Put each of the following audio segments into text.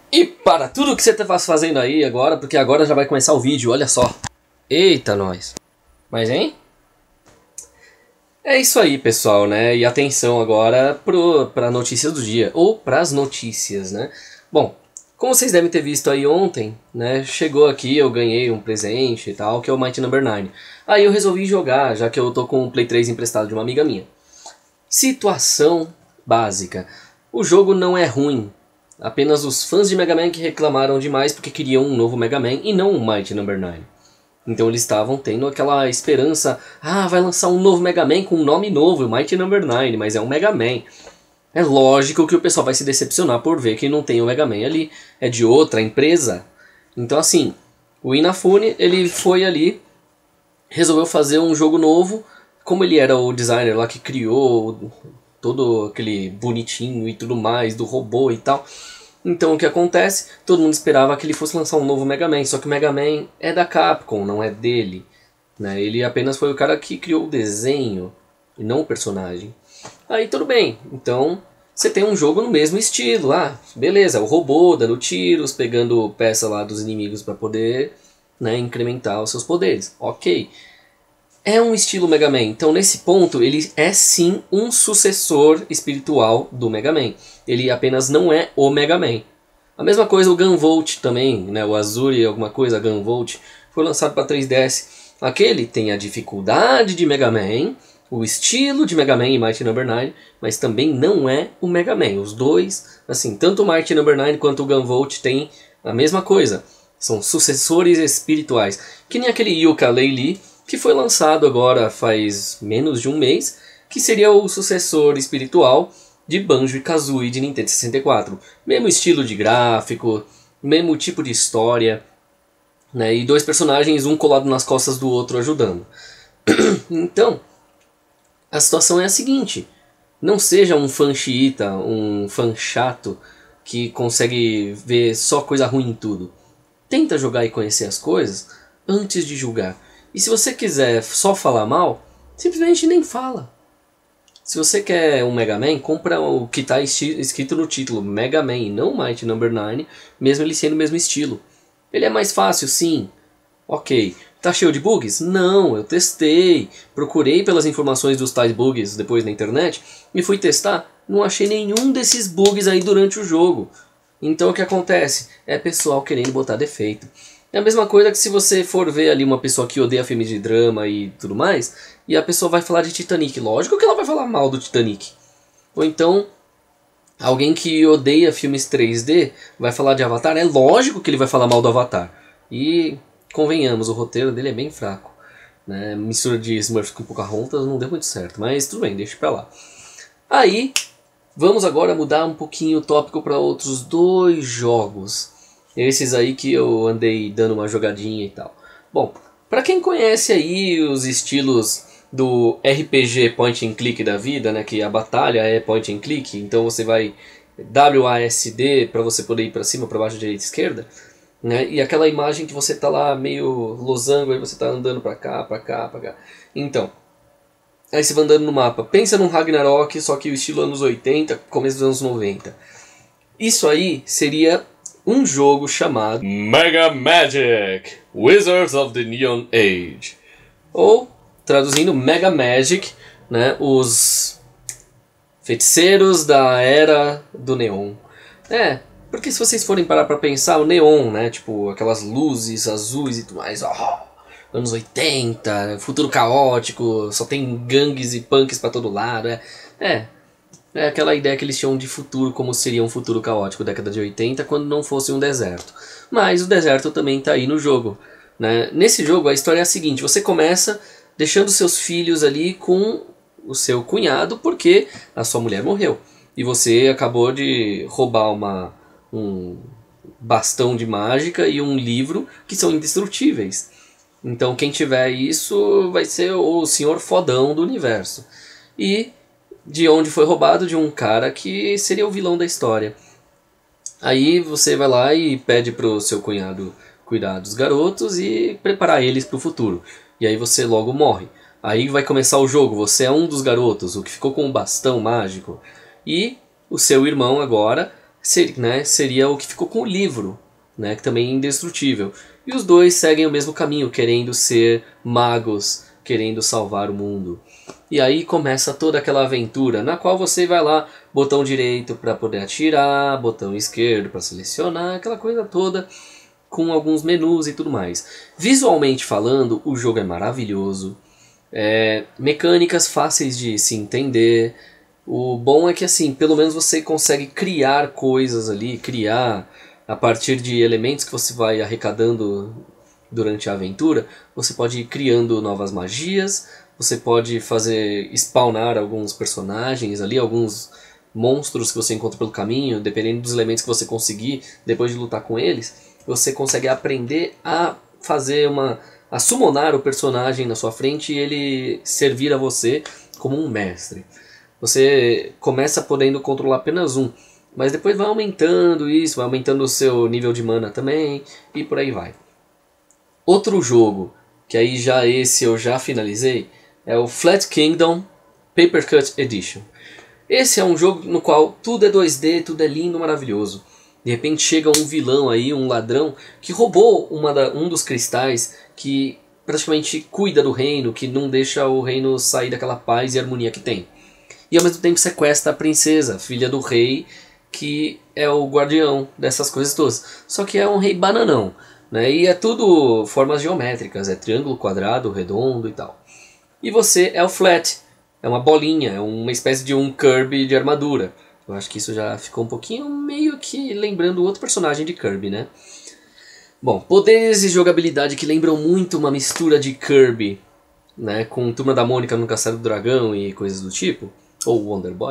E para tudo que você está fazendo aí agora, porque agora já vai começar o vídeo, olha só. Eita, nós. Mas, hein? É isso aí, pessoal, né? E atenção agora para a notícia do dia, ou para as notícias, né? Bom, como vocês devem ter visto aí ontem, né? Chegou aqui, eu ganhei um presente e tal, que é o Mighty Number 9. Aí eu resolvi jogar, já que eu tô com o Play 3 emprestado de uma amiga minha. Situação básica. O jogo não é ruim. Apenas os fãs de Mega Man que reclamaram demais porque queriam um novo Mega Man e não um Mighty Number 9. Então eles estavam tendo aquela esperança, vai lançar um novo Mega Man com um nome novo, o Mighty Number 9, mas é um Mega Man. É lógico que o pessoal vai se decepcionar por ver que não tem o Mega Man ali, é de outra empresa. Então assim, o Inafune, ele foi ali, resolveu fazer um jogo novo, como ele era o designer lá que criou todo aquele bonitinho e tudo mais, do robô e tal. Então o que acontece? Todo mundo esperava que ele fosse lançar um novo Mega Man, só que o Mega Man é da Capcom, não é dele. Né? Ele apenas foi o cara que criou o desenho, e não o personagem. Aí tudo bem, então você tem um jogo no mesmo estilo. Beleza, o robô dando tiros, pegando peça lá dos inimigos para poder, né, incrementar os seus poderes. Ok. É um estilo Mega Man, então nesse ponto ele é sim um sucessor espiritual do Mega Man. Ele apenas não é o Mega Man. A mesma coisa o Gunvolt também, né, o Azuri alguma coisa, Gunvolt, foi lançado para 3DS. Aquele tem a dificuldade de Mega Man, o estilo de Mega Man e Mighty Number 9, mas também não é o Mega Man. Os dois, assim, tanto o Mighty Number 9 quanto o Gunvolt têm a mesma coisa. São sucessores espirituais, que nem aquele Yooka-Laylee, que foi lançado agora faz menos de um mês, que seria o sucessor espiritual de Banjo-Kazooie de Nintendo 64. Mesmo estilo de gráfico, mesmo tipo de história, né? E dois personagens, um colado nas costas do outro ajudando. Então, a situação é a seguinte: não seja um fã xiita, um fã chato que consegue ver só coisa ruim em tudo. Tenta jogar e conhecer as coisas antes de julgar. E se você quiser só falar mal, simplesmente nem fala. Se você quer um Mega Man, compra o que está escrito no título, Mega Man, e não Mighty Number 9, mesmo ele sendo o mesmo estilo. Ele é mais fácil, sim. Ok. Tá cheio de bugs? Não, eu testei. Procurei pelas informações dos tais bugs depois na internet e fui testar. Não achei nenhum desses bugs aí durante o jogo. Então o que acontece? É pessoal querendo botar defeito. É a mesma coisa que se você for ver ali uma pessoa que odeia filmes de drama e tudo mais, e a pessoa vai falar de Titanic. Lógico que ela vai falar mal do Titanic. Ou então, alguém que odeia filmes 3D vai falar de Avatar. É lógico que ele vai falar mal do Avatar. E, convenhamos, o roteiro dele é bem fraco. Né? Mistura de Smurfs com Pocahontas não deu muito certo, mas tudo bem, deixa pra lá. Aí, vamos agora mudar um pouquinho o tópico para outros dois jogos. Esses aí que eu andei dando uma jogadinha e tal. Bom, pra quem conhece aí os estilos do RPG point and click da vida, né, que a batalha é point and click, então você vai WASD para você poder ir para cima, para baixo, direita, esquerda, né, e aquela imagem que você tá lá meio losango, aí você tá andando pra cá, pra cá, pra cá. Então, aí você vai andando no mapa. Pensa num Ragnarok, só que o estilo anos 80, começo dos anos 90. Isso aí seria um jogo chamado Mega Magic! Wizards of the Neon Age. Ou, traduzindo, Mega Magic, né, os feiticeiros da Era do Neon. Porque se vocês forem parar pra pensar, o neon, né, tipo aquelas luzes azuis e tudo mais, anos 80, futuro caótico, só tem gangues e punks pra todo lado, É aquela ideia que eles tinham de futuro, como seria um futuro caótico, década de 80, quando não fosse um deserto. Mas o deserto também está aí no jogo. Né? Nesse jogo a história é a seguinte: você começa deixando seus filhos ali com o seu cunhado porque a sua mulher morreu. E você acabou de roubar um bastão de mágica e um livro que são indestrutíveis. Então quem tiver isso vai ser o senhor fodão do universo. E de onde foi roubado? De um cara que seria o vilão da história. Aí você vai lá e pede pro seu cunhado cuidar dos garotos e preparar eles pro futuro. E aí você logo morre. Aí vai começar o jogo, você é um dos garotos, o que ficou com o bastão mágico. E o seu irmão agora seria o que ficou com o livro, né, que também é indestrutível. E os dois seguem o mesmo caminho, querendo ser magos, querendo salvar o mundo. E aí começa toda aquela aventura, na qual você vai lá, botão direito para poder atirar, botão esquerdo para selecionar, aquela coisa toda, com alguns menus e tudo mais. Visualmente falando, o jogo é maravilhoso, mecânicas fáceis de se entender. O bom é que assim, pelo menos você consegue criar coisas ali, criar a partir de elementos que você vai arrecadando durante a aventura. Você pode ir criando novas magias, você pode fazer spawnar alguns personagens ali, alguns monstros que você encontra pelo caminho, dependendo dos elementos que você conseguir depois de lutar com eles. Você consegue aprender a fazer a summonar o personagem na sua frente e ele servir a você como um mestre. Você começa podendo controlar apenas um, mas depois vai aumentando isso, vai aumentando o seu nível de mana também e por aí vai. Outro jogo, que aí já esse eu já finalizei, é o Flat Kingdom Paper Cut Edition. Esse é um jogo no qual tudo é 2D, tudo é lindo, maravilhoso. De repente chega um vilão aí, um ladrão, que roubou um dos cristais que praticamente cuida do reino, que não deixa o reino sair daquela paz e harmonia que tem. E ao mesmo tempo sequestra a princesa, filha do rei, que é o guardião dessas coisas todas. Só que é um rei bananão, né? E é tudo formas geométricas, é triângulo, quadrado, redondo e tal. E você é o Flat, é uma bolinha, é uma espécie de um Kirby de armadura. Eu acho que isso já ficou um pouquinho meio que lembrando outro personagem de Kirby, né? Bom, poderes e jogabilidade que lembram muito uma mistura de Kirby, né, com Turma da Mônica no Castelo do Dragão e coisas do tipo, ou Wonder Boy,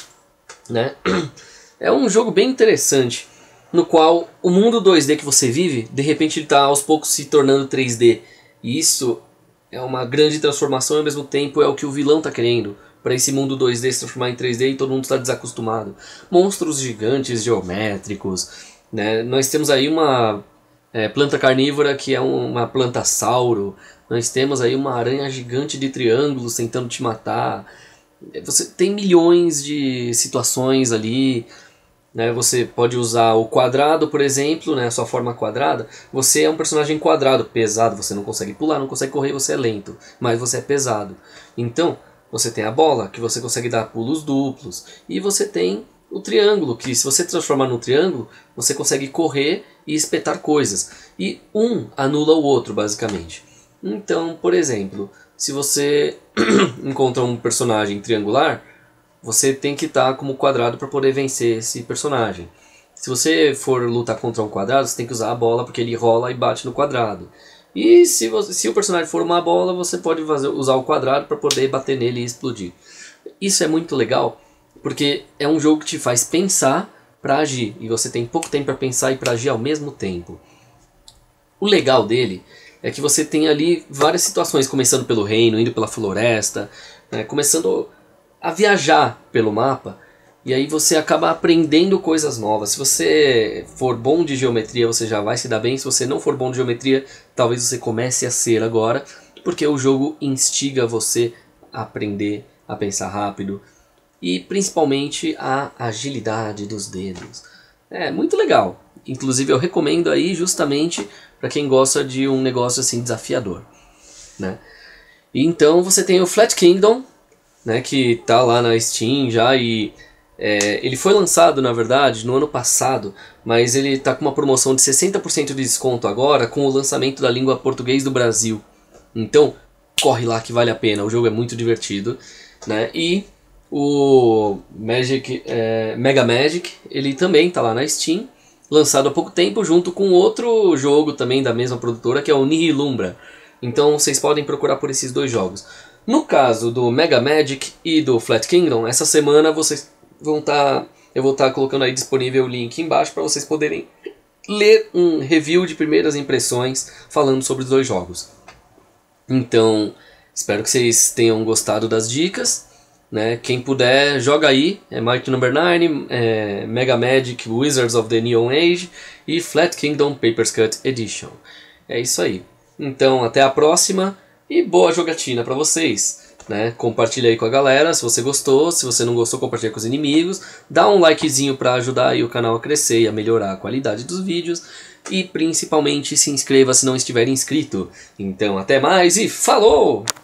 né? É um jogo bem interessante, no qual o mundo 2D que você vive, de repente ele está aos poucos se tornando 3D. E isso é uma grande transformação e ao mesmo tempo é o que o vilão está querendo, para esse mundo 2D se transformar em 3D e todo mundo está desacostumado. Monstros gigantes, geométricos, né? Nós temos aí uma planta carnívora que é uma plantasauro. Nós temos aí uma aranha gigante de triângulos tentando te matar. Você tem milhões de situações ali, né? Você pode usar o quadrado, por exemplo, né? A sua forma quadrada. Você é um personagem quadrado, pesado, você não consegue pular, não consegue correr, você é lento, mas você é pesado. Então, você tem a bola, que você consegue dar pulos duplos. E você tem o triângulo, que se você transformar no triângulo, você consegue correr e espetar coisas. E um anula o outro, basicamente. Então, por exemplo, se você encontra um personagem triangular, você tem que estar como quadrado para poder vencer esse personagem. Se você for lutar contra um quadrado, você tem que usar a bola porque ele rola e bate no quadrado. E se o personagem for uma bola, você pode usar o quadrado para poder bater nele e explodir. Isso é muito legal, porque é um jogo que te faz pensar para agir. E você tem pouco tempo para pensar e para agir ao mesmo tempo. O legal dele é que você tem ali várias situações, começando pelo reino, indo pela floresta, né, começando a viajar pelo mapa. E aí você acaba aprendendo coisas novas. Se você for bom de geometria, você já vai se dar bem. Se você não for bom de geometria, talvez você comece a ser agora. Porque o jogo instiga você a aprender, a pensar rápido. E principalmente a agilidade dos dedos. É muito legal. Inclusive eu recomendo aí justamente para quem gosta de um negócio assim desafiador, né? E então você tem o Flat Kingdom, né, que tá lá na Steam já e... ele foi lançado, na verdade, no ano passado, mas ele está com uma promoção de 60% de desconto agora com o lançamento da língua português do Brasil. Então, corre lá que vale a pena, o jogo é muito divertido, né? E o Mega Magic, ele também está lá na Steam, lançado há pouco tempo, junto com outro jogo também da mesma produtora, que é o Nihilumbra. Então vocês podem procurar por esses dois jogos. No caso do Mega Magic e do Flat Kingdom, essa semana vocês eu vou estar colocando aí disponível o link embaixo para vocês poderem ler um review de primeiras impressões falando sobre os dois jogos. Então, espero que vocês tenham gostado das dicas, né? Quem puder, joga aí, Mighty No. 9, Mega Magic Wizards of the Neon Age e Flat Kingdom Paper Cut Edition. É isso aí. Então, até a próxima e boa jogatina para vocês! né? Compartilha aí com a galera se você gostou, se você não gostou, compartilha com os inimigos. Dá um likezinho para ajudar aí o canal a crescer e a melhorar a qualidade dos vídeos. E principalmente se inscreva se não estiver inscrito. Então até mais e falou!